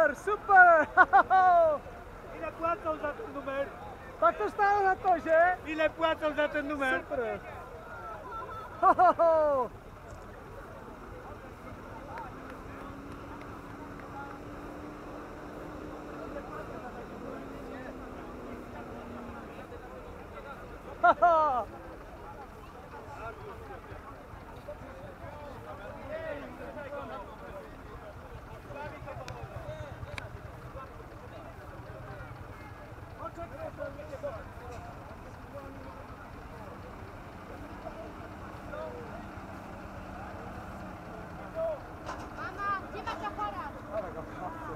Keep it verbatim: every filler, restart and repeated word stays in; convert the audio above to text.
Super, super! Ile płacą za ten numer? Tak to stało na torze. Ile płacą za ten numer? Super! Ho, ho, ho. Ha, ha. Mama, gdzie masz aparat?